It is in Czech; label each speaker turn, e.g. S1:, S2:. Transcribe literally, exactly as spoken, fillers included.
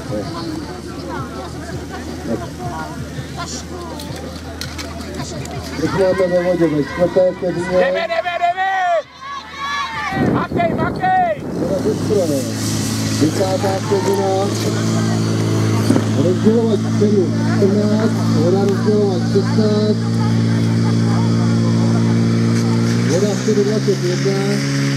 S1: Teď máme ve vodě ve čtvrté vteřině.
S2: Jdeme, jdeme, jdeme! Makej, makej!
S1: Teda bystre. Desátá vteřina. Rozdělovat sedm, čtrnáct, voda rozdělovat šestnáct. Voda čtyři dvacet jedna.